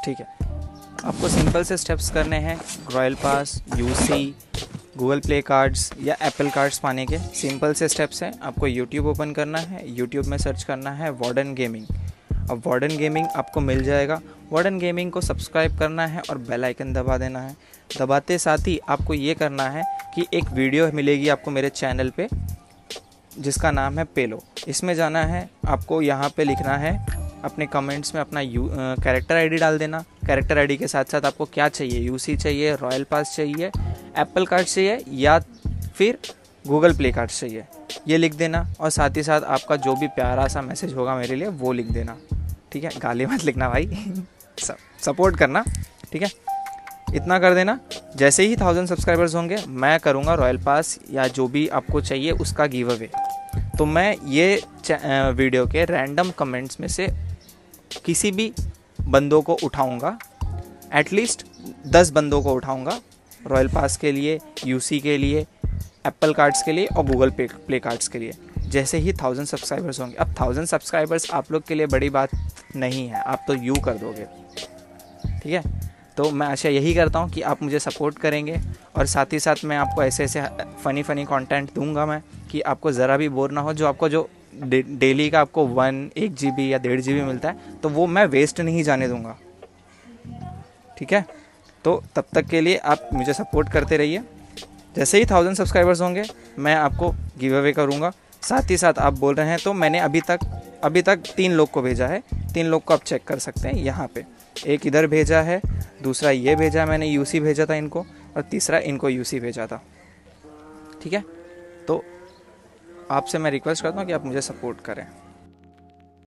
ठीक है, आपको सिंपल से स्टेप्स करने हैं royal pass, UC, Google Play cards या एप्पल कार्ड्स पाने के। सिंपल से स्टेप्स हैं। आपको यूट्यूब ओपन करना है, यूट्यूब में सर्च करना है वार्डन गेमिंग। अब वार्डन गेमिंग आपको मिल जाएगा। वार्डन गेमिंग को सब्सक्राइब करना है और बेल आइकन दबा देना है। दबाते साथ ही आपको ये करना है कि एक वीडियो मिलेगी आपको मेरे चैनल पे जिसका नाम है पेलो। इसमें जाना है, आपको यहाँ पे लिखना है अपने कमेंट्स में अपना कैरेक्टर आईडी डाल देना। कैरेक्टर आईडी के साथ साथ आपको क्या चाहिए, यूसी चाहिए, रॉयल पास चाहिए, एप्पल कार्ड चाहिए या फिर गूगल प्ले कार्ड चाहिए, ये लिख देना। और साथ ही साथ आपका जो भी प्यारा सा मैसेज होगा मेरे लिए वो लिख देना। ठीक है, गाली मत लिखना भाई सपोर्ट करना। ठीक है, इतना कर देना। जैसे ही 1000 सब्सक्राइबर्स होंगे मैं करूँगा रॉयल पास या जो भी आपको चाहिए उसका गिव अवे। तो मैं ये वीडियो के रैंडम कमेंट्स में से किसी भी बंदों को उठाऊंगा, एटलीस्ट 10 बंदों को उठाऊंगा रॉयल पास के लिए, यूसी के लिए, एप्पल कार्ड्स के लिए और गूगल प्ले कार्ड्स के लिए, जैसे ही 1000 सब्सक्राइबर्स होंगे। अब 1000 सब्सक्राइबर्स आप लोग के लिए बड़ी बात नहीं है, आप तो यू कर दोगे। ठीक है, तो मैं आशा यही करता हूँ कि आप मुझे सपोर्ट करेंगे और साथ ही साथ मैं आपको ऐसे ऐसे फ़नी कंटेंट दूंगा मैं कि आपको ज़रा भी बोर ना हो। जो आपको जो डेली का आपको 1 GB या 1.5 GB मिलता है तो वो मैं वेस्ट नहीं जाने दूंगा। ठीक है, तो तब तक के लिए आप मुझे सपोर्ट करते रहिए। जैसे ही 1000 सब्सक्राइबर्स होंगे मैं आपको गिव अवे करूँगा। साथ ही साथ आप बोल रहे हैं तो मैंने अभी तक 3 लोग को भेजा है। 3 लोग को आप चेक कर सकते हैं यहाँ पे। एक इधर भेजा है, दूसरा ये भेजा है, मैंने यूसी भेजा था इनको, और तीसरा इनको यूसी भेजा था। ठीक है, तो आपसे मैं रिक्वेस्ट करता हूँ कि आप मुझे सपोर्ट करें।